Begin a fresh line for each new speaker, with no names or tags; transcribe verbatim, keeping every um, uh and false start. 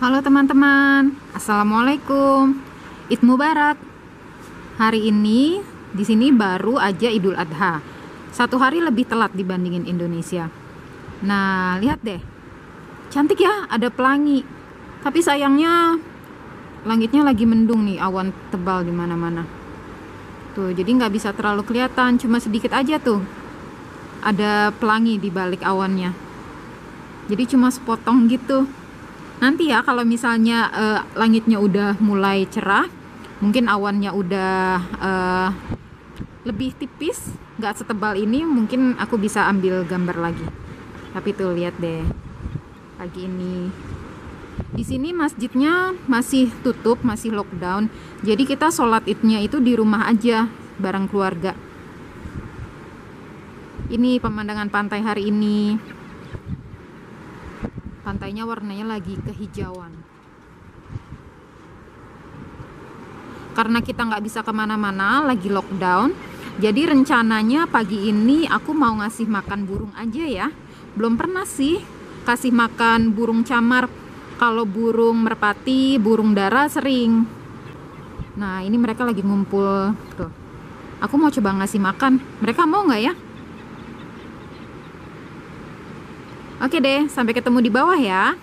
Halo teman-teman, Assalamualaikum. Id Mubarak. Hari ini di sini baru aja Idul Adha. Satu hari lebih telat dibandingin Indonesia. Nah, lihat deh. Cantik ya, ada pelangi. Tapi sayangnya langitnya lagi mendung nih, awan tebal di mana-mana. Tuh, jadi nggak bisa terlalu kelihatan, cuma sedikit aja tuh. Ada pelangi di balik awannya. Jadi cuma sepotong gitu. Nanti ya kalau misalnya uh, langitnya udah mulai cerah, mungkin awannya udah uh, lebih tipis, nggak setebal ini, mungkin aku bisa ambil gambar lagi. Tapi tuh lihat deh, pagi ini di sini masjidnya masih tutup, masih lockdown. Jadi kita sholat idnya itu di rumah aja bareng keluarga. Ini pemandangan pantai hari ini. Pantainya warnanya lagi kehijauan. Karena kita nggak bisa kemana-mana, lagi lockdown. Jadi rencananya pagi ini aku mau ngasih makan burung aja ya. Belum pernah sih kasih makan burung camar. Kalau burung merpati, burung dara sering. Nah ini mereka lagi ngumpul tuh. Aku mau coba ngasih makan. Mereka mau nggak ya? Oke deh, sampai ketemu di bawah ya.